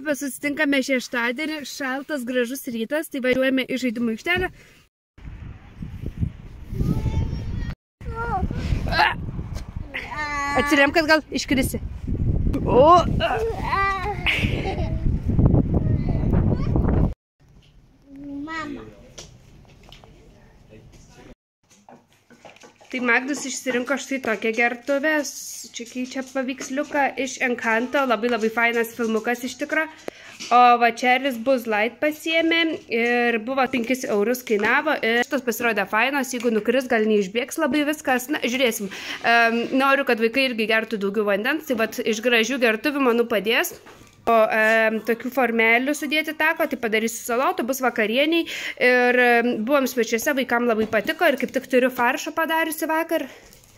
Labas, susitinkame šeštadienį, šaltas, gražus rytas, tai važiuojame į žaidimų aikštelę. Atsirem, kad gal iškrisi. Mama. Tai Magnus išsirinko štai tokią gertuvę, čia keičia paveiksliuką iš Encanto, labai fainas filmukas iš tikro. O va Čerlis Buzz Light pasiėmė ir buvo 5 eurus kainavo. Ir šitos pasirodė fainos, jeigu nukris, gal neišbėgs labai viskas. Na, žiūrėsim. Noriu, kad vaikai irgi gertų daugiau vandens, tai va iš gražių gertuvių, manau, padės. O tokių formelių sudėti tako, tai padarysiu salotų, bus vakarieniai ir buvom svečiuose, vaikam labai patiko ir kaip tik turiu faršą padariusi vakar.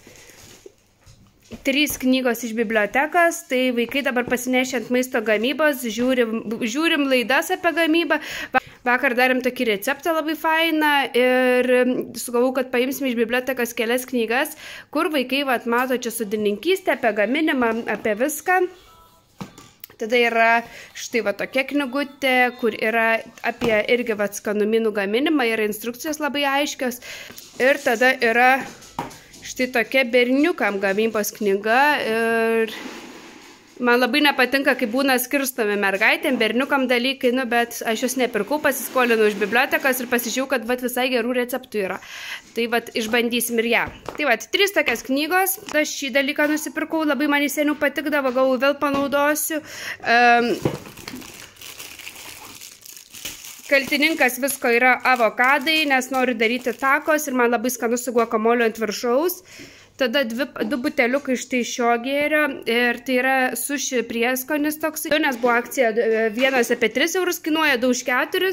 3 knygos iš bibliotekos, tai vaikai dabar pasinešė ant maisto gamybos, žiūrim laidas apie gamybą. Vakar darėm tokį receptą labai fainą ir sugalvojau, kad paimsime iš bibliotekos kelias knygas, kur vaikai mato čia sodininkystę, apie gaminimą, apie viską. Tada yra štai va tokia knygutė, kur yra apie irgi skanumynų gaminimą, yra instrukcijos labai aiškios. Ir tada yra štai tokia berniukam gamybos knyga ir man labai nepatinka, kai būna skirstomi mergaitėm, berniukam dalykai, bet aš jos nepirkau, pasiskolinau iš bibliotekos ir pasižiūrėjau, kad visai gerų receptų yra. Tai išbandysim ir ją. Tai 3 tokias knygos, aš šį dalyką nusipirkau, labai man seniau patikdavo, gal vėl panaudosiu. Kaltininkas visko yra avokadai, nes noriu daryti takos ir man labai skanu su guakamoliu ant viršaus. Tada 2 buteliukai štai šio gėrio ir tai yra suši prieskonis toksai, nes buvo akcija, vienas apie 3 eurus kainuoja, 2 už 4.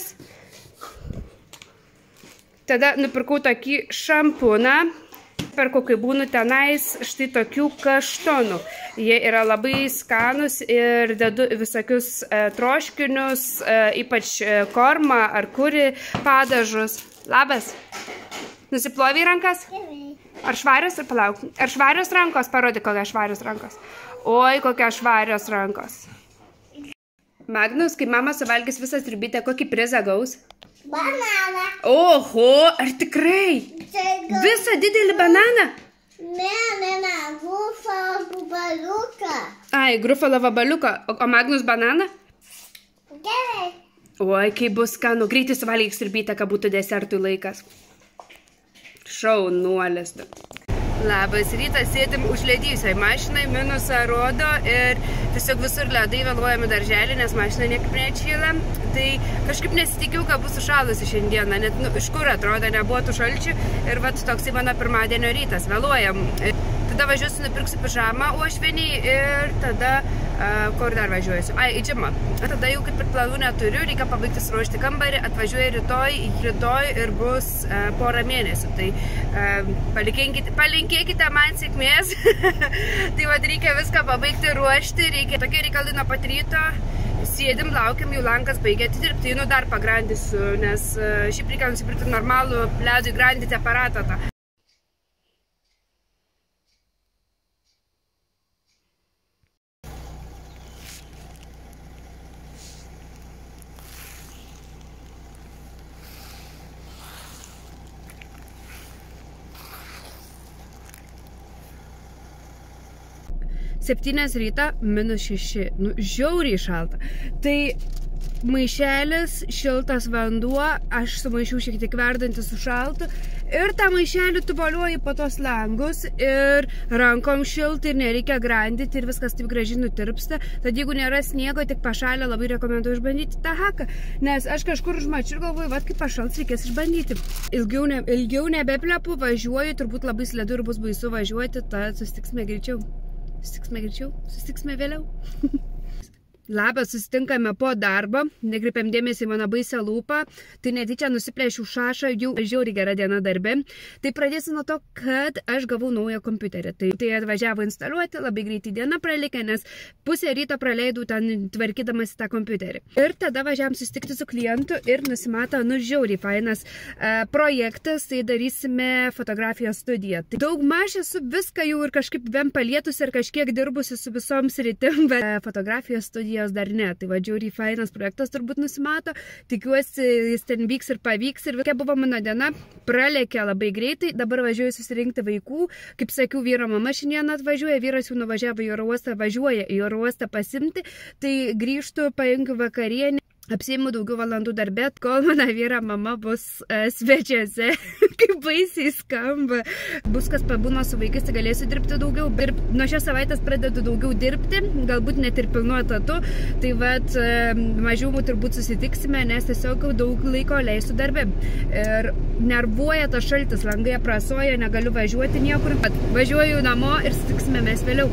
Tada nupirkau tokį šampūną, perku, kai būnu tenais, štai tokių kaštonų. Jie yra labai skanus ir dedu visokius troškinius, ypač kormą ar kuri padažus. Labas. Nusiplovei rankas? Ar švarios ir palauk? Ar švarios rankos? Parodyk, kokios švarios rankos. Oi, kokios švarios rankos. Magnus, kai mama suvalgys visą sriubytę, kokį prizą gaus? Bananą. Oho, ar tikrai? Visą didelį bananą? Ne, grufalo vabaliuką. Ai, grufalo vabaliuką. O Magnus bananą? Gerai. Oi, kaip bus skanu. Greitai suvalgyk sriubytę, kad būtų desertui laikas. Šaunuolis. Labas rytas, sėdim užledysioj mašinai, minusą rodo ir tiesiog visur ledai, vėluojame darželį, nes mašina niekaip neatšyla. Tai kažkaip nesitikiau, kad bus sušalusi šiandieną, net iš kur atrodo nebuvo tų šalčių ir toksai mano pirmadienio rytas, vėluojam. Tada važiuosiu, nupirksiu pižamą uošvienį ir tada, kur dar važiuosiu? Ai, į džimą. Tada jau kaip ir planų neturiu, reikia pabaigti suruošti kambarį, atvažiuoju rytoj ir bus porą mėnesių. Tai palinkėkite man sėkmės. Tai reikia viską pabaigti ruošti, reikia tokie reikalai nuo pat ryto. Sėdim, laukiam, jau lankas baigia atidirbti, dar pagrandysiu, nes šiaip reikia nusipirkti normalų ledui grandyti aparatą. Septynias ryta, -6, žiauriai šalta. Tai maišelis, šiltas vanduo, aš sumaišiau šiek tiek verdantį su šaltu ir tą maišelį tu voliuoji po tos langus ir rankom šilti ir nereikia grandyti ir viskas taip gražiai nutirpsta. Tad jeigu nėra sniego, tik pašalę, labai rekomenduoju išbandyti tą haką, nes aš kažkur užmačiu ir galvoju, kai pašals reikės išbandyti. Ilgiau nebeplepu, važiuoju, turbūt labai slidu ir bus baisu važiuoti, tad susitiksime greičiau. Susitiksime vėliau. Labas, susitinkame po darbo, nekreipiam dėmesį į mano baisią lūpą, tai netyčia nusiplėšiau šašą, jau žiauriai gera diena darbe. Tai pradėsiu nuo to, kad aš gavau naują kompiuterį. Tai atvažiavo instaliuoti, labai greitai diena pralėkė, nes pusę ryto praleidau ten tvarkydamas tą kompiuterį. Ir tada važiavam susitikti su klientu ir nusimato, žiauriai fainas projektas, tai darysime fotografijos studiją. Tai daugmaž esu viską jau ir kažkaip bent palietusi ir kažkiek dirbusi su visom sritim, bet fotografijos studija idėjos dar ne. Tai va, žiauriai fainas projektas turbūt nusimato. Tikiuosi, jis ten vyks ir pavyks. Ir kokia buvo mano diena, pralėkė labai greitai. Dabar važiuoju susirinkti vaikų. Kaip sakiau, vyro mama šiandien atvažiuoja, vyras jau nuvažiavo į oro uostą, važiuoja į oro uostą pasimti. Tai grįžtu, paimkiu vakarienę. Apsiimu daugiau valandų darbę, kol mano vyra mama bus svečiuose. Kaip baisiai skamba. Bus kas pabūna su vaikais, tai galėsiu dirbti daugiau. Ir nuo šios savaitės pradedu daugiau dirbti, galbūt net ir pilnu etatu. Tai vat, mažiau turbūt susitiksime, nes tiesiog daug laiko leisiu darbę. Ir nervuoja tas šaltis, langai aprasoja, negaliu važiuoti niekur. Važiuoju namo ir susitiksime mes vėliau.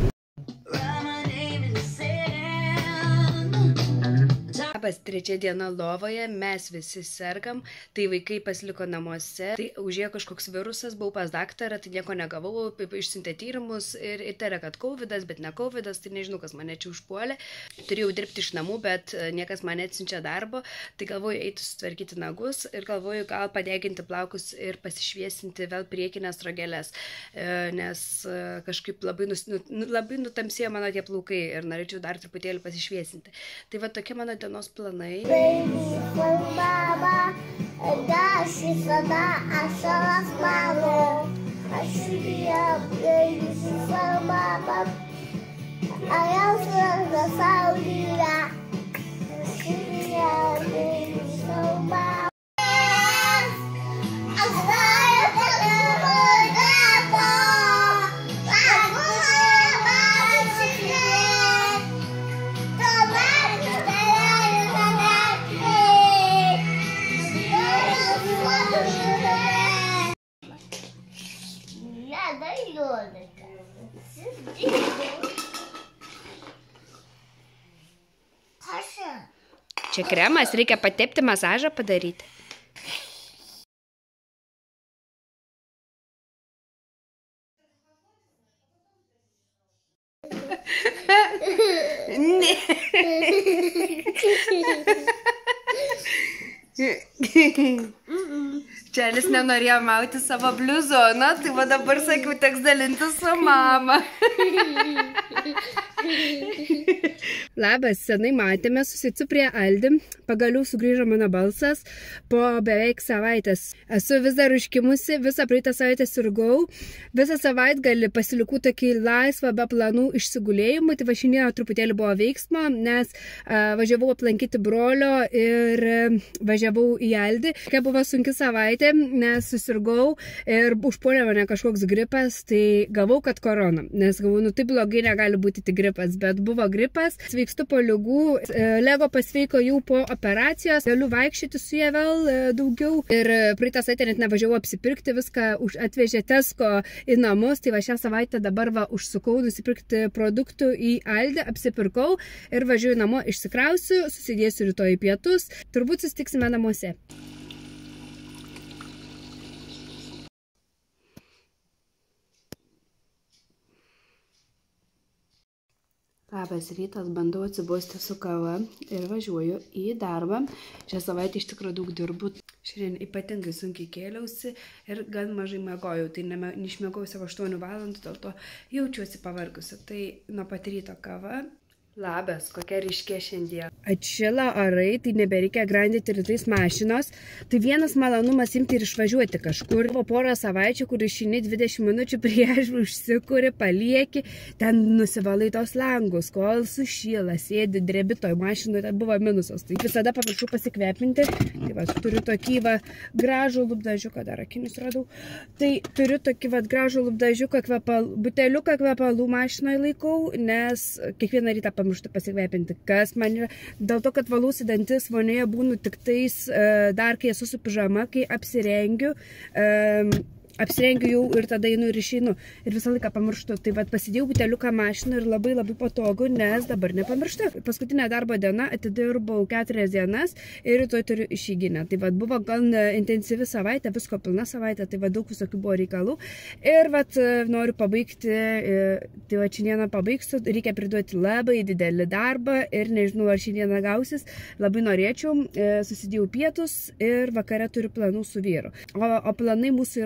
Labas, 3 diena lovoje, mes visi sergam, tai vaikai pasiliko namuose, tai užėjo kažkoks virusas, buvau pas daktarą, tai nieko negavau, išsiuntė tyrimus ir įtarė, kad covidas, bet ne covidas, tai nežinau, kas mane čia užpuolė. Turėjau dirbti iš namų, bet niekas mane atsiunčia darbo, tai galvoju eiti sutvarkyti nagus ir galvoju gal padeginti plaukus ir pasišviesinti vėl priekinės rogelės, nes kažkaip labai nutamsėjo mano tie plaukai ir norėčiau dar truputėlį pasišviesinti. Tai va tokia mano dienos planai. Mama, aš visada ašaras mano. Aš visą mama. Aš pasaulyje. Aš visą mama. Čia kremas, reikia patepti, masažą padaryti. Ne. Čelis nenorėjo mauti savo bliuzoną, tai va dabar sakiau, teks dalinti su mama. Labas, senai matėme, susitiksiu prie Aldi, pagaliau sugrįžo mano balsas po beveik savaitės. Esu vis dar užkimusi, visą praeitą savaitę sirgau, visą savaitgalį pasilikau tokį laisvą be planų išsigulėjimų, tai va šiandien truputėlį buvo veiksmo, nes važiavau aplankyti brolio ir važiavau į Aldi. Tokia buvo sunki savaitė, nes susirgau ir užpuolė mane kažkoks gripas, tai gavau, kad korona, nes gavau, taip blogai negali būti tik gripas, bet buvo gripas, sveikstu po ligų, Lego pasveiko jau po operacijos, galiu vaikščioti su jie vėl daugiau ir praeitą savaitę net nevažiavau apsipirkti, viską atvežė Tesco į namus, tai va šią savaitę dabar va užsukau nusipirkti produktų į Aldi, apsipirkau ir važiuoju namo, išsikrausiu, susidėsiu rytoj į pietus, turbūt susitiksime namuose. Labas rytas, bandau atsibusti su kava ir važiuoju į darbą. Šią savaitę iš tikrųjų daug dirbu. Šiandien ypatingai sunkiai kėliausi ir gan mažai miegojau. Tai neišmiegojau savo 8 valandų, dėl to jaučiuosi pavargusi. Tai nuo pat ryto kava. Labas, kokia ryškė šiandien. Atšila orai, tai nebereikia grandyti rytais mašinos. Tai vienas malonumas imti ir išvažiuoti kažkur. Po porą savaičių, kur išeini 20 minučių prieš, užsikuri, palieki, ten nusivalai tos langus, kol sušyla, sėdi, drebi toj mašinoje, ten buvo minusas. Tai visada pamiršau pasikvepinti. Tai va, turiu tokį va gražų lūpdažiuką, dar akinius radau. Tai turiu tokį va gražų lūpdažiuką, buteliuką kvepalų mašinoje laikau, nes kiekvieną rytą pamirštu pasikvepinti, kas man yra, dėl to, kad valausi dantis, vonioje būnu tik tais dar, kai esu su pižama, kai apsirengiu jau ir tada einu ir išeinu. Ir visą laiką pamirštu. Tai vat pasidėjau buteliuką mašiną ir labai labai patogu, nes dabar nepamirštu. Paskutinė darbo diena, atidirbau 4 dienas ir rytoj turiu išeiginę. Tai vat buvo gan intensyvi savaitė, visko pilna savaitė, tai vat daug visokių buvo reikalų. Ir vat noriu pabaigti, tai vat šiandieną pabaigsiu, reikia priduoti labai didelį darbą ir nežinau, ar šiandieną gausis. Labai norėčiau, susidėjau pietus ir vakare turiu planų su vyru. O planai mūsų yra tokie,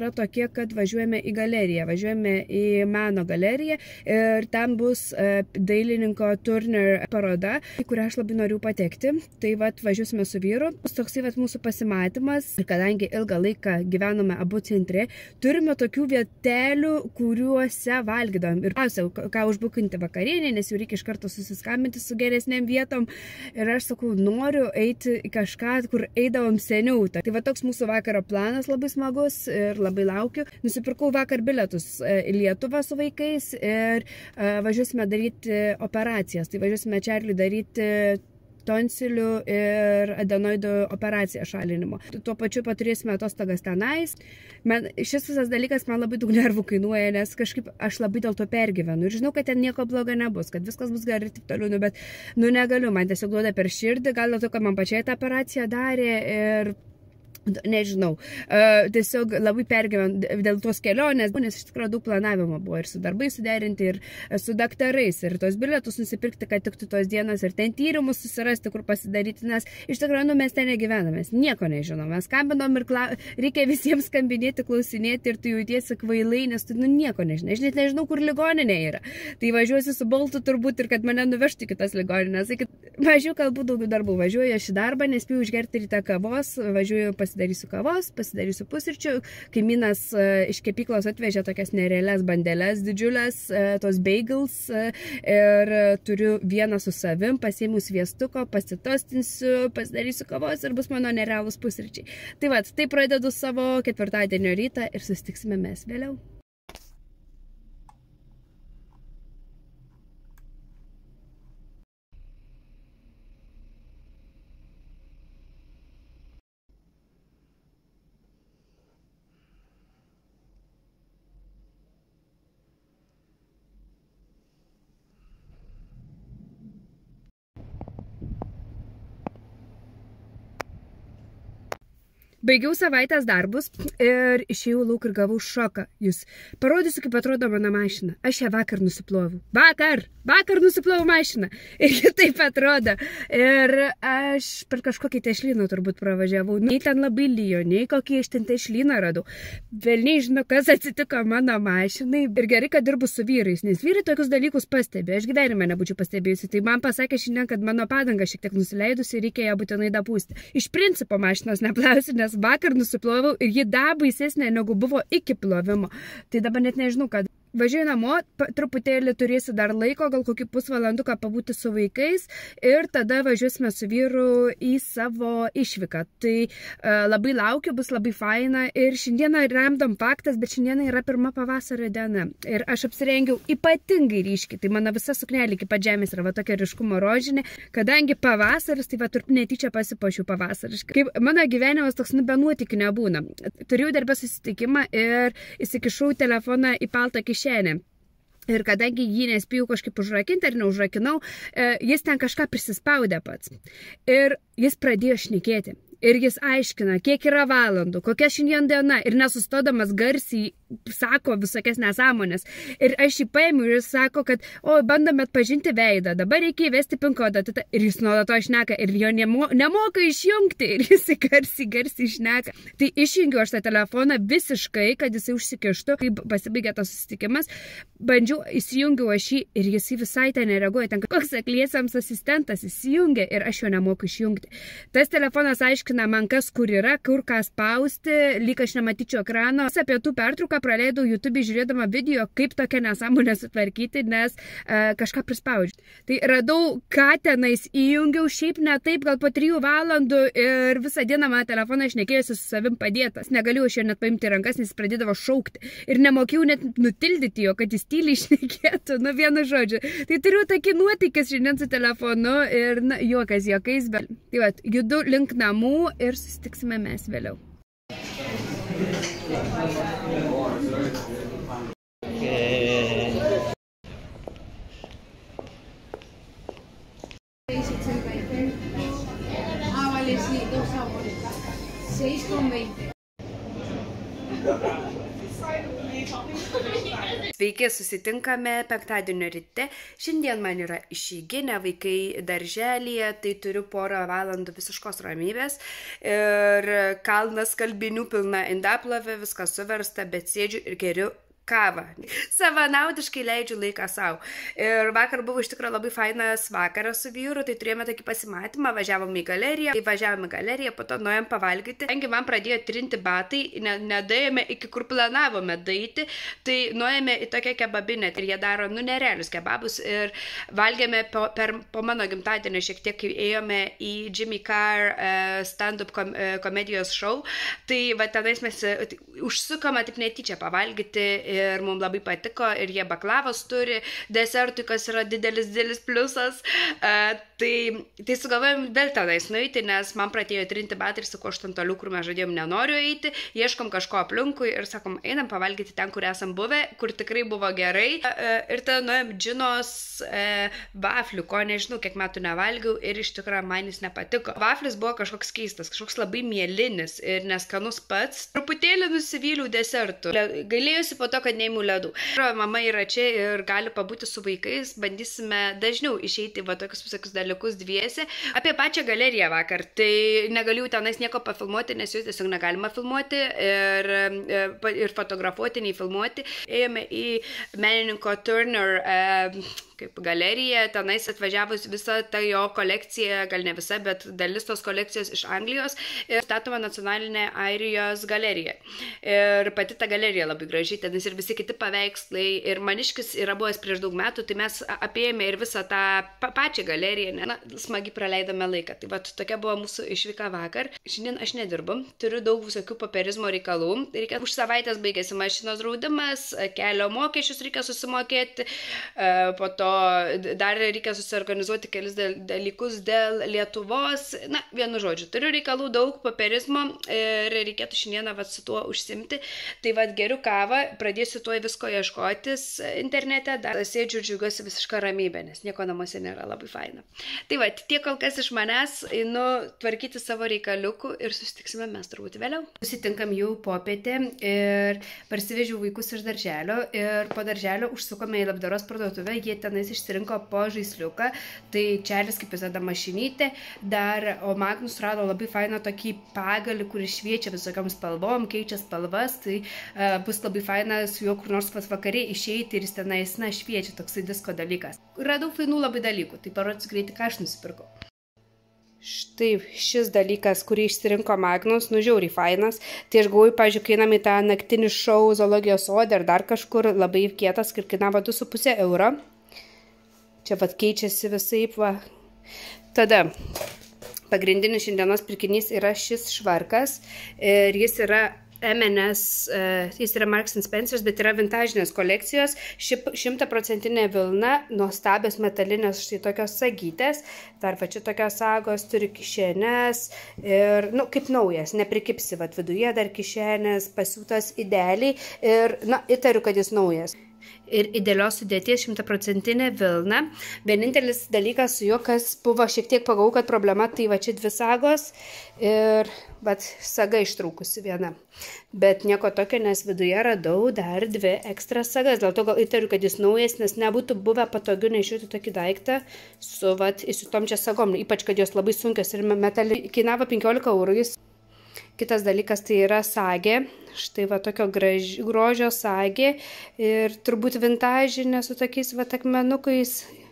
tiek, kad važiuojame į galeriją, važiuojame į meno galeriją ir ten bus dailininko Turner paroda, į kurią aš labai noriu patekti. Tai vat važiuosime su vyru. Toksai vat mūsų pasimatymas. Ir kadangi ilgą laiką gyvenome abu centre, turime tokių vietelių, kuriuose valgydavom. Ir ką užbukinti vakarienį, nes jau reikia iš karto susiskambinti su geresnėm vietom. Ir aš sakau, noriu eiti į kažką, kur eidavom seniau. Tai va toks mūsų vakaro planas labai smagus ir labai laukiu. Nusipirkau vakar bilietus į Lietuvą su vaikais ir važiuosime daryti operacijas. Tai važiuosime Čarliui daryti tonsilių ir adenoidų operaciją šalinimo. Tuo pačiu paturėsime atostogas tenais. Šis visas dalykas man labai daug nervų kainuoja, nes kažkaip aš labai dėl to pergyvenu. Ir žinau, kad ten nieko blogo nebus, kad viskas bus gerai ir taip toliau, bet negaliu, man tiesiog duoda per širdį, gal dėl to, kad man pačiai tą operaciją darė ir nežinau, tiesiog labai pergyvenu dėl tos kelionės, nes iš tikrųjų daug planavimo buvo ir su darbai suderinti, ir su daktarais, ir tos bilietus nusipirkti, kad tiktų tos dienos, ir ten tyrimus susirasti, kur pasidaryti, nes iš tikrųjų mes ten negyvename, mes nieko nežinom, mes skambinom ir reikia visiems skambinėti, klausinėti ir tu jautiesi kvailai, nes tu nieko nežinai, aš net nežinau, kur ligoninė yra. Tai važiuosi su Boltu turbūt ir kad mane nuvežtų kitas ligoninės. Važiuoju kalbų daugiau darbų, važiuoju aš į darbą, nespėjau išgerti rytą kavos, važiuoju pasidarysiu kavos, pasidarysiu pusryčių. Kaimynas iš kepyklos atvežė tokias nerealias bandeles didžiulės, tos bagels, ir turiu vieną su savim, pasiėmiau sviestuko, pasitostinsiu, pasidarysiu kavos ir bus mano nerealūs pusryčiai. Tai va, tai pradedu savo ketvirtadienio rytą ir susitiksime mes vėliau. Baigiau savaitės darbus ir išėjau lauk ir gavau šoką. Jūs parodysiu, kaip atrodo mano mašina. Aš ją vakar nusiploviau. Vakar nusiploviau mašiną. Ir ji taip atrodo. Ir aš per kažkokį tešlyną turbūt pravažiavau. Nei ten labai lijo, nei kokį iš ten tešlyną radau. Velniai žinau, kas atsitiko mano mašinai. Ir gerai, kad dirbu su vyrais, nes vyrai tokius dalykus pastebi. Aš gyvenime nebūčiau pastebėjusi. Tai man pasakė šiandien, kad mano padanga šiek tiek nusileidusi ir reikia ją būtinai dapūsti. Iš principo mašinos neplausiu, nes vakar nusiploviau ir ji dar baisesnė, negu buvo iki plovimo. Tai dabar net nežinau, kad važiuoju namo, truputėlį turėsiu dar laiko, gal kokį pusvalanduką pabūti su vaikais ir tada važiuosime su vyru į savo išvyką. Tai labai laukiu, bus labai faina ir šiandieną random faktas, bet šiandieną yra pirma pavasario diena ir aš apsirengiau ypatingai ryškiai, tai mano visa suknelė iki pat žemės yra va tokia ryškumo rožinė, kadangi pavasaris, tai va netyčia pasipuošiu pavasariškai. Kaip mano gyvenimas toks be nuotykių nebūna. Turėjau darbę susitikimą ir įsikišau telefoną į paltą kišenę. Ir kadangi jį nespėjau kažkaip užrakinti ar neužrakinau, jis ten kažką prisispaudė pats. Ir jis pradėjo šnekėti. Ir jis aiškina, kiek yra valandų, kokia šiandien diena. Ir nesustodamas garsiai sako visokias nesąmonės. Ir aš jį paėmiau ir jis sako, kad bandome atpažinti veidą, dabar reikia įvesti PIN kodą. Ir jis nuolatos šneka ir jo nemoka išjungti. Ir jis garsiai šneka. Tai išjungiu aš tą telefoną visiškai, kad jisai užsikištų. Kai pasibaigė tas susitikimas, bandžiau, įsijungiau aš jį ir jisai visai ten nereaguoja. Ten koks akliesiams asistentas įsijungia ir aš jo nemoku išjungti. Tas telefonas aiškina man kas kur yra, kur ką spausti, lyg aš nematyčiau ekrano. Apie tų pertrauką praleidau YouTube žiūrėdama video, kaip tokią nesąmonę sutvarkyti, nes kažką prispaudžiu. Tai radau, ką tenais įjungiau, šiaip ne taip, gal po 3 valandų ir visą dieną mano telefoną šnekėjusi su savim padėtas. Negalėjau aš jo net paimti rankas, nes jis pradėdavo šaukti. Ir nemokėjau net nutildyti jo, kad jis tyliai šnekėtų, vienu žodžiu. Tai turiu tokį nuotykį šiandien su telefonu ir juokas juokais, bet tai va, judu link namų ir susitiksime mes vėliau. Vale, sí, 2 sabores. 6,20. Sveiki, susitinkame penktadienio ryte. Šiandien man yra išeiginė, vaikai darželyje, tai turiu porą valandų visiškos ramybės. Ir kalnas skalbinių pilna indaplovė, viskas suversta, bet sėdžiu ir geriu kavą. Savanaudiškai leidžiu laiką savo. Ir vakar buvo iš tikrųjų labai fainas vakaras su vyru, tai turėjome tokį pasimatymą, važiavome į galeriją, po to nuėjom pavalgyti. Kadangi man pradėjo trinti batai, nedaėjome iki kur planavome daeiti, tai nuėjome į tokią kebabinę ir jie daro nerealius kebabus ir valgėme po mano gimtadienio šiek tiek, kai ėjome į Jimmy Carr stand-up komedijos show, tai va tenais mes užsukome taip netyčia pavalgyti ir mums labai patiko, ir jie baklavos turi desertui, kas yra didelis pliusas. Tai sugalvojom vėl tenais nueiti, nes man pradėjo trinti batai ir sakau, aš ten toliau, kur mes žadėjom, nenoriu eiti, ieškom kažko aplinkui ir sakom, einam pavalgyti ten, kur esam buvę, kur tikrai buvo gerai. Ir ten nuėjom Džinos vaflių, ko nežinau, kiek metų nevalgiau ir iš tikrųjų man jis nepatiko. Vaflis buvo kažkoks keistas, kažkoks labai mielinis ir neskanus pats. Truputėlį nusivyliau desertų. Gailėjusi po to, kad neimu ledų. Mama yra čia ir gali pabūti su vaikais, bandysime dažniau išeiti va tokius visokius dalykus dviese. Apie pačią galeriją vakar, tai negaliu tenais nieko pafilmuoti, nes jūs tiesiog negalima filmuoti ir fotografuoti, nei filmuoti. Ėjome į menininko Turner kaip galerija, tenais atvažiavus visą tą jo kolekciją, gal ne visa, bet dalis tos kolekcijos iš Anglijos ir statoma nacionalinė Airijos galerija. Ir pati ta galerija labai gražiai, tenais ir visi kiti paveikslai, ir Maniškis yra buvęs prieš daug metų, tai mes apėjome ir visą tą pačią galeriją, smagiai praleidome laiką. Tai va, tokia buvo mūsų išvyka vakar. Šiandien aš nedirbu, turiu daug visokių popierizmo reikalų, už savaitės baigėsi mašinos draudimas, kelio mokesčius reikia susimokėti, po to dar reikia susiorganizuoti kelis dalykus dėl Lietuvos. Na, vienu žodžiu, turiu reikalų daug popierizmo ir reikėtų šiandieną su tuo užsimti. Tai geriu kavą, pradėsiu tuo visko ieškotis internete, dar sėdžiu ir džiaugiuosi visišką ramybę, nes nieko namuose nėra labai faina. Tai tiek kol kas iš manęs, einu tvarkyti savo reikaliukų ir susitiksime mes turbūt vėliau. Susitinkam jau popietę ir parsivežiau vaikus iš darželio ir po darželio užsukome į labdaros parduotuvę, jie tenais išsirinko po žaisliuką, tai Čelis kaip visada mašinytė, o Magnus rado labai fainą tokį pagalį, kuris šviečia visokiam spalvom, keičia spalvas, tai bus labai faina su juo kur nors vakariai išeiti ir jis tenais šviečia, toksai disko dalykas. Radau fainų labai dalykų, tai parodysiu greitai, ką aš nusipirkau. Štai šis dalykas, kurį išsirinko Magnus, žiauriai fainas. Tai aš galvoju, pavyzdžiui, kai einam į tą naktinį šou zoologijos sode ar dar kažkur, labai kietas, ir kainavo 2,5 euro. Čia keičiasi visaip, va. Tada pagrindinis šiandienos pirkinys yra šis švarkas ir jis yra M&S, jis yra Marks & Spencer's, bet yra vintažinės kolekcijos, 100% vilna, nuostabios metalinės štai tokios sagytės, dar pačiu tokios sagos, turi kišenės ir, kaip naujas, neprikipsi, viduje dar kišenės, pasiūtos idealiai ir, įtariu, kad jis naujas. Ir idealios sudėties 100% vilna. Vienintelis dalykas su juo, kas buvo šiek tiek pagau, kad problema, tai čia 2 sagos ir saga ištraukusi viena. Bet nieko tokio, nes viduje radau dar 2 ekstra sagas. Dėl to gal įtariu, kad jis naujas, nes nebūtų buvę patogiu nešiūti tokį daiktą su įsiutom čia sagom. Ypač, kad jos labai sunkios ir metalai. Kainavo 15 eurų. Kitas dalykas tai yra sagė, štai tokio grožio sagė ir turbūt vintažinė su tokiais akmenukais,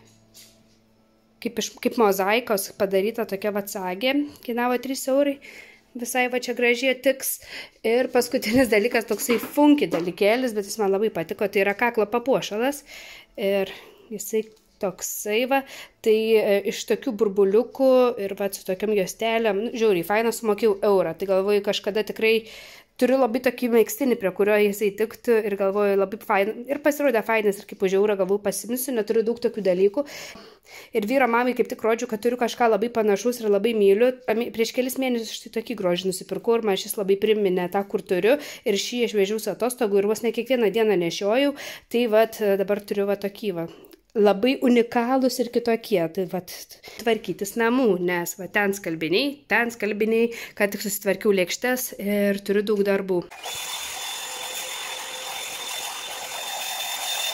kaip mozaikos padaryta tokia sagė, kainavo 3 eurai, visai čia gražiai tiks. Ir paskutinis dalykas toksai funky dalykėlis, bet jis man labai patiko, tai yra kaklo papuošalas ir jisai toksai tai iš tokių burbuliukų ir su tokiam juostelėm, žiauriai faina, sumokėjau eurą, tai galvoju, kažkada tikrai turiu labai tokį megztinį, prie kurio jisai tiktų ir galvoju labai faina, ir pasirodė fainas ir kaip už eurą galvoju pasimsiu, neturiu daug tokių dalykų. Ir vyro mamai kaip tik rodžiu, kad turiu kažką labai panašus ir labai myliu. Prieš kelis mėnesius štai tokį grožį nusipirkau ir man šis labai priminė tą, kur turiu. Ir šį aš vežiau su atostogų ir vos ne kiekvieną dieną nešiojau. Tai dabar turiu tokį labai unikalūs ir kitokie, tai tvarkytis namų, nes ten skalbiniai, kad tik susitvarkiau lėkštes ir turiu daug darbų.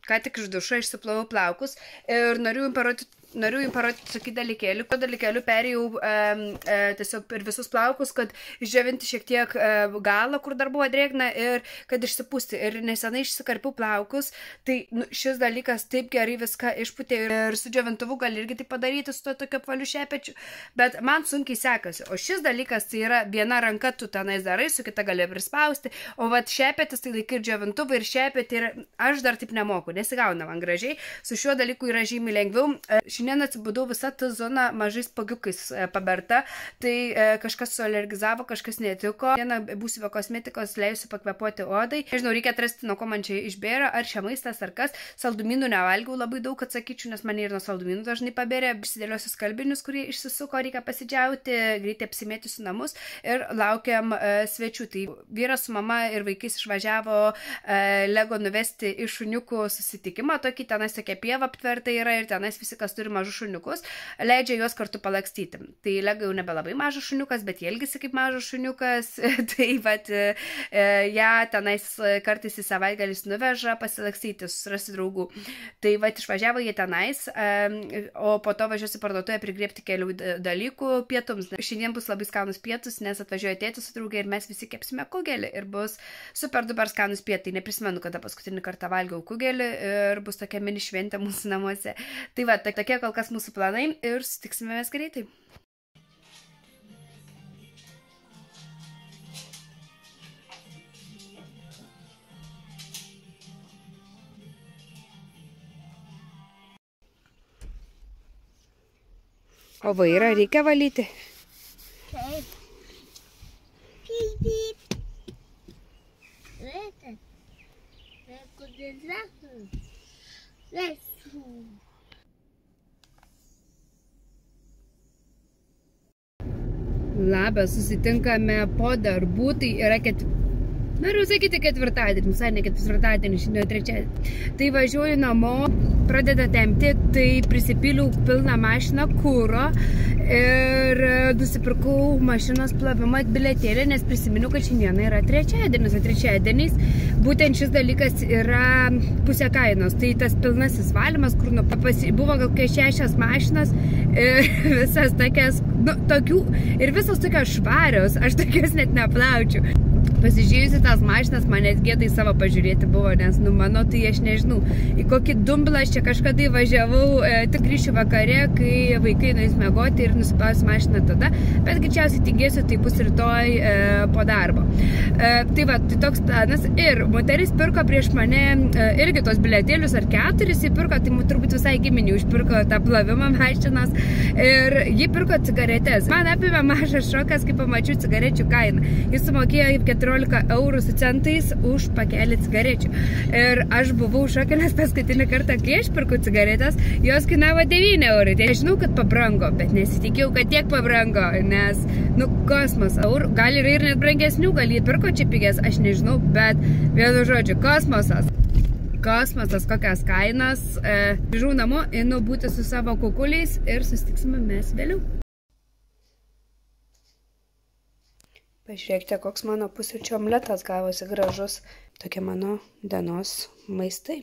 ką tik iš dušo išsiplovau plaukus ir noriu jums parodyti tokį dalykėlių. Po dalykėlių perėjau tiesiog per visus plaukus, kad išdžiovinti šiek tiek galą, kur dar buvo drėgna ir kad išsipūsti. Ir nesenai išsikarpiau plaukus, tai šis dalykas taip gerai viską išpūtė ir su džiovintuvu gali irgi tai padaryti su to tokio apvaliu šepečiu, bet man sunkiai sekasi. O šis dalykas tai yra viena ranka tu tenais darai, su kita gali prispausti, o vat šepetis tai laikai ir džiovintuvą ir šepetį ir aš dar taip nemoku, nesigauna man gražiai. Su šiuo dalyku yra žymiai lengviau. Šiandien atsibudau visa ta zona mažais pagiukais paberta, tai kažkas sualergizavo, kažkas netiko. Vieną būsiu be kosmetikos, leisiu pakvepuoti odai. Nežinau, reikia atrasti, nuo ko man čia išbėra, ar čia maistas, ar kas. Saldumynų nevalgiau labai daug, atsakyčiau, nes mane ir nuo saldumynų dažnai pabėrė. Prisidėliosiu skalbinius, kurie išsisuko, reikia pasidžiauti, greitai apsimėtysiu namus ir laukiam svečių. Tai vyras su mama ir vaikais išvažiavo Lego nuvesti iš šuniukų susitikimą, tokį tenais tokia pieva aptverta yra ir tenais visi, kas turi mažus šuniukus, leidžia juos kartu palakstyti. Tai Lego jau nebelabai mažas šuniukas, bet jie elgisi kaip mažas šuniukas, tai vat ją tenais kartais į savaitgalis nuveža pasilakstyti, susirasti draugų. Tai vat išvažiavo jie tenais, o po to važiuosi parduotuvę prigriebti kelių dalykų pietums. Šiandien bus labai skanus pietus, nes atvažiuoja tėtis su draugė ir mes visi kepsime kugelį ir bus super duper skanus pietai. Neprisimenu, kada paskutinį kartą valgiau kugelį ir bus tokia mini šventė mūsų namuose. Tai va, tokie kol kas mūsų planai ir susitiksime mes greitai. O vairą reikia valyti? Taip. Pyp, pyp. Reikia. Labas, susitinkame po darbų, tai yra noriu sakyti ketvirtadienį, visai ne ketvirtadienį, šiandien trečiadienį. Tai važiuoju namo, pradeda tempti, tai prisipyliau pilną mašiną kuro ir nusipirkau mašinos plovimo bilietėlį, nes prisiminiau, kad šiandieną yra trečiadienis, o trečiadieniais būtent šis dalykas yra pusė kainos. Tai tas pilnasis valymas, kur buvo gal 6 mašinas ir visas tokias, ir visos tokios švarios, aš tokios net neplaučiau. Pasižiūrėjusi tas mašinas, man net gėdai savo pažiūrėti buvo, nes, mano, tai aš nežinau, į kokį dumblą aš čia kažkada įvažiavau, tik grįšiu vakare, kai vaikai nueis miegoti ir nusiplausiu mašiną tada, bet greičiausiai tingėsiu, tai bus rytoj po darbo. Tai va, tai toks planas ir moteris pirko prieš mane irgi tos bilietėlius ar 4, jis pirko, tai turbūt visai giminių išpirko tą plovimą mašinas ir jį pirko cigaretės. Man apėmė mažas šokas, kai pamačiau cigarečių kainą. Jis sumokėjo 14 eurų su centais už pakelį cigarečių. Ir aš buvau šoke, nes paskutinį kartą, kai aš pirkau cigaretės, jos kainavo 9 eurų. Tai aš žinau, kad pabrango, bet nesitikėjau, kad tiek pabrango, nes, kosmos. Gal yra ir net brangesnių, gal jį pirko čia pigės, aš nežinau, bet vienu žodžiu, kosmosas. Kosmosas, kokias kainas. Grįžau namo, einu būti su savo kukuliais ir susitiksime mes vėliau. Pažiūrėkite, koks mano pusryčių omletas gavosi gražus. Tokie mano dienos maistai.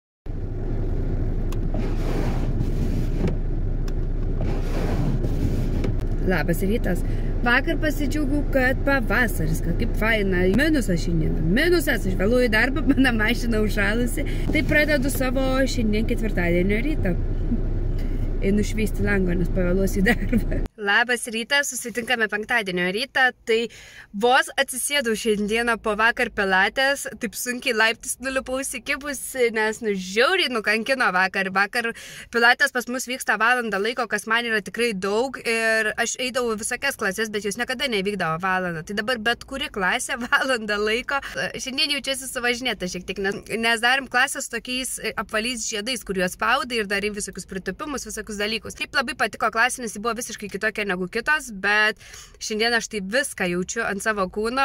Labas rytas. Vakar pasidžiaugiau, kad pavasaris, kad kaip faina. Minusas šiandien. Minusas, aš vėluoju į darbą, mano mašina užšalusi. Tai pradedu savo šiandien ketvirtadienio rytą. Einu šveisti lango, nes pavėluosiu į darbą. Labas rytas, susitinkame penktadienio rytą, tai vos atsisėdau šiandieną po vakar pilatės, taip sunkiai laiptis nulipau įsikibusi, nes žiauriai nukankino vakar. Vakar pilatės pas mus vyksta valandą laiko, kas man yra tikrai daug ir aš eidavau visokias klasės, bet jos niekada nevykdavo valandą. Tai dabar bet kuri klasė valandą laiko. Šiandien jaučiasi suvažinėta šiek tiek, nes darėm klasės tokiais apvaliais žiedais, kuriuos spaudai ir darėm visokius pritupimus, visokius dalykus. Taip labai patiko klasė, nes ji buvo visiškai kitokia negu kitos, bet šiandien aš tai viską jaučiu ant savo kūno.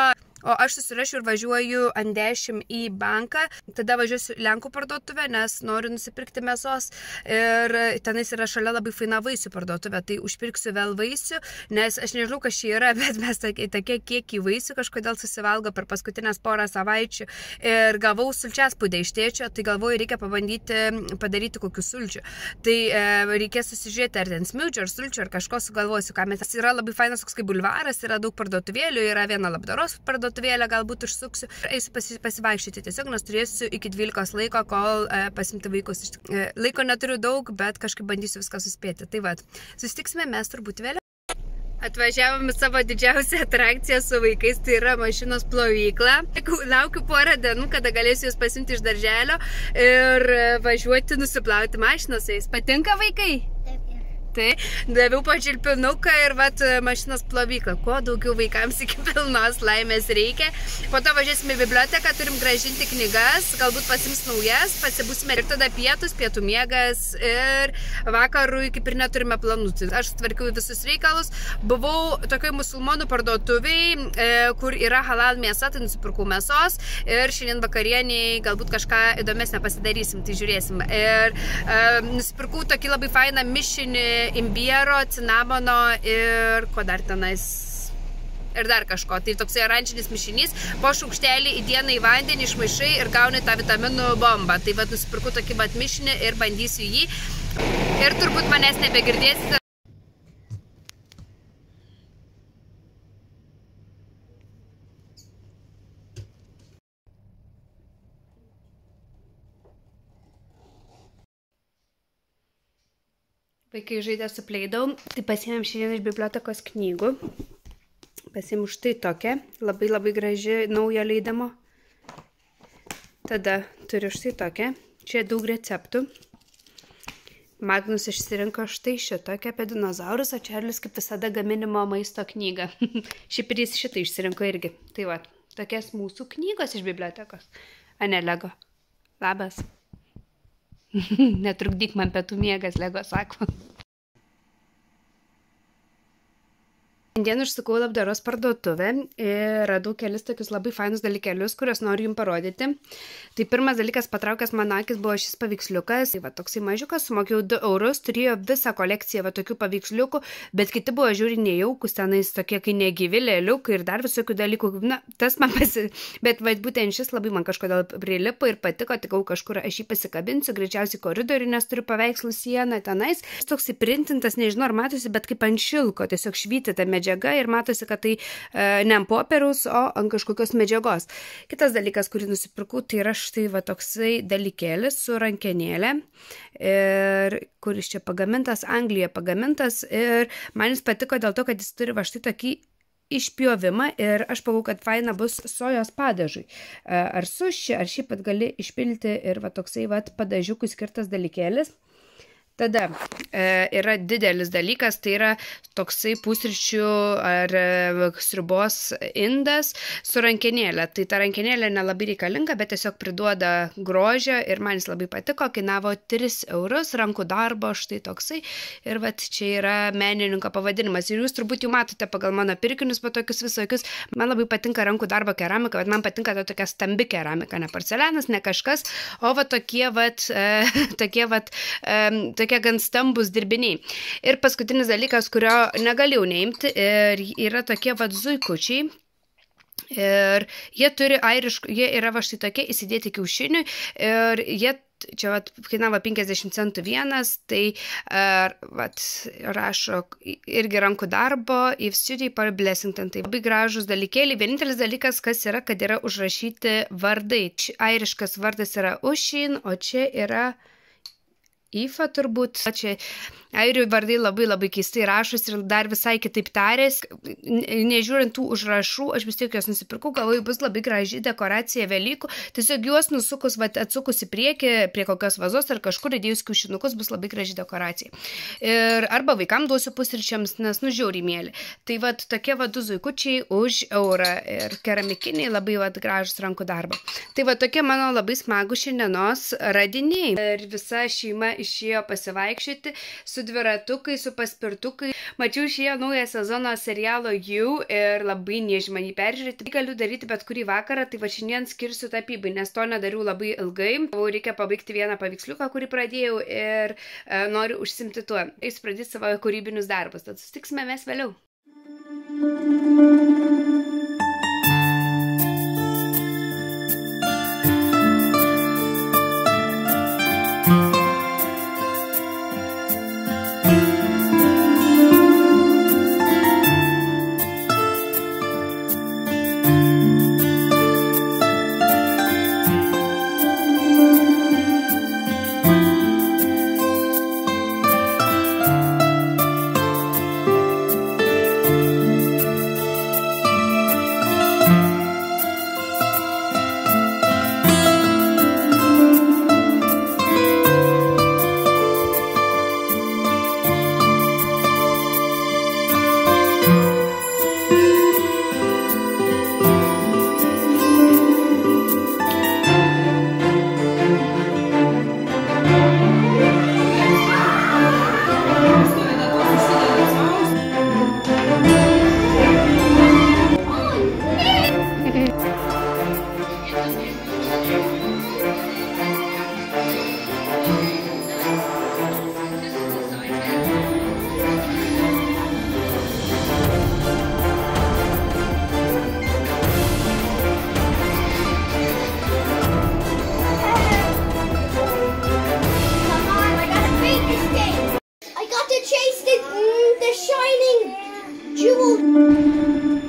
O aš susirašiu ir važiuoju ant 10 į banką, tada važiuosiu Lenkų parduotuvę, nes noriu nusipirkti mėsos ir tenais yra šalia labai faina vaisių parduotuvė, tai užpirksiu vėl vaisių, nes aš nežinau, kas čia yra, bet mes tokie kiekį vaisių kažkodėl susivalgo per paskutinės porą savaičių ir gavau sulčiaspaudę iš tėčio, tai galvoju, reikia pabandyti padaryti kokių sulčių. Tai reikės susižiūrėti, ar ten smiūdžių, ar sulčių, ar kažko sugalvosiu, ką mes. Yra labai fainas toks kaip bulvaras, yra daug parduotuvėlių, yra viena labdaros parduotuvėlė, galbūt užsuksiu. Eisiu pasivaikščioti tiesiog, nes turėsiu iki 12 laiko, kol pasimti vaikus. Laiko neturiu daug, bet kažkaip bandysiu viską suspėti. Tai va, susitiksime mes turbūt vėliau. Atvažiavome savo didžiausią atrakciją su vaikais, tai yra mašinos plovyklą. Laukiu porą dienų, kada galėsiu jūs pasimti iš darželio ir važiuoti nusiplauti mašiną su jais. Patinka vaikai? Tai daviau pačilpinuką ir vat mašinos plovyklą. Kuo daugiau vaikams iki pilnos laimės reikia. Po to važiuosime į biblioteką, turim grąžinti knygas, galbūt pasims naujas, pasibūsime ir tada pietų miegas ir vakarui kaip ir neturime planų. Aš tvarkiau visus reikalus. Buvau tokioj musulmonų parduotuviai, kur yra halal mėsa, tai nusipirkau mėsos ir šiandien vakarieniai galbūt kažką įdomesnę pasidarysim, tai žiūrėsim. Ir nusipirkau tokį labai fainą mišinį imbiero, cinamono ir ko dar tenais ir dar kažko. Tai toksai oranžinis mišinys, po šaukštelį į dieną į vandenį išmaišai ir gauni tą vitaminų bombą. Tai vat nusipirkau tokį vat mišinį ir bandysiu jį. Ir turbūt manęs nebegirdėsite. Vaikai žaidė su Play-Doh, tai pasiėmėm šiandien iš bibliotekos knygų. Pasiėmėm štai tokią, labai graži nauja leidimo. Tada turiu štai tokią, čia daug receptų. Magnus išsirinko štai šitokią apie dinozaurus, o Čarlis kaip visada gaminimo maisto knygą. Šiaip ir jis šitą išsirinko irgi. Tai va, tokias mūsų knygos iš bibliotekos. A ne, Lego. Labas. Netrukdyk man pietų miegas, Lego sako. Šiandien užsukau labdaros parduotuvę ir radau kelis tokius labai fainus dalykelius, kuriuos noriu jums parodyti. Tai pirmas dalykas patraukęs mano akis buvo šis paveiksliukas. Tai va, toksai mažiukas, sumokėjau 2 eurus, turėjo visą kolekciją va tokių paveiksliukų, bet kiti buvo žiūri nejaukus, tenais tokie kai negyvi lėliukai ir dar visokių dalykų. Na, tas man bet va, būtent šis labai man kažkodėl prilipo ir patiko, tikau kažkur aš jį pasikabinsiu, greičiausiai koridorių, nes turiu paveikslų sieną tenais. Jis toks įprintintas, nežinau ar matosi, bet kaip ant šilko, tiesiog švyti tą medžiagą ir matosi, kad tai ne ant popieriaus, o ant kažkokios medžiagos. Kitas dalykas, kurį nusipirkau, tai yra štai va toksai dalykėlis su rankenėlė, ir kuris čia pagamintas, Anglijoje pagamintas, ir man jis patiko dėl to, kad jis turi va štai tokį išpjovimą ir aš pagalvojau, kad faina bus sojos padažui. Ar suši, ar šiaip pat gali išpilti ir va toksai va padažiukui skirtas dalykėlis. Tada yra didelis dalykas, tai yra toksai pusryčių ar sriubos indas su rankenėlė. Tai ta rankenėlė nelabai reikalinga, bet tiesiog priduoda grožio ir man jis labai patiko, kainavo 3 eurus, rankų darbo, štai toksai. Ir vat čia yra menininko pavadinimas. Ir jūs turbūt jau matote pagal mano pirkinius, po tokius visokius. Man labai patinka rankų darbo keramika, bet man patinka ta tokia stambi keramika, ne porcelianas, ne kažkas, o va tokie tokie gan stambus dirbiniai. Ir paskutinis dalykas, kurio negalėjau neimti, yra tokie vat zuikučiai. Ir jie turi jie yra va štai tokie įsidėti kiaušinių ir jie čia vat kainavo 50 centų vienas, tai vat rašo irgi rankų darbo Yves Study par Blessington. Tai labai gražus dalykėliai. Vienintelis dalykas, kas yra, kad yra užrašyti vardai. Airiškas vardas yra Ushin, o čia yra Ifa turbūt. Čia airių vardai labai keistai rašus ir dar visai kitaip tarės. Nežiūrint tų užrašų, aš vis tiek juos nusipirkau, galvoju, bus labai graži dekoracija Velykų. Tiesiog juos nusukus, atsukus į priekį, prie kokios vazos ar kažkur įdėjus kiaušinukus, bus labai graži dekoracija. Ir arba vaikam duosiu pusryčiams, nes žiauriai mėly. Tai vat tokie du zuikučiai už eurą ir keramikiniai labai gražus rankų darbo. Tai va tokie mano labai smagų šiandienos radiniai. Ir visa šeima išėjo pasivaikščioti su dviratukai, su paspirtukai. Mačiau šį naują sezoną serialo You ir labai nežinau jį peržiūrėti. Galiu daryti bet kurį vakarą, tai va šiandien skirsiu tapybai, nes to nedariau labai ilgai. Reikia pabaigti vieną paveiksliuką, kurį pradėjau ir noriu užsimti tuo. Eisiu pradėti savo kūrybinius darbus, tad susitiksime mes vėliau. I got to chase the shining jewel.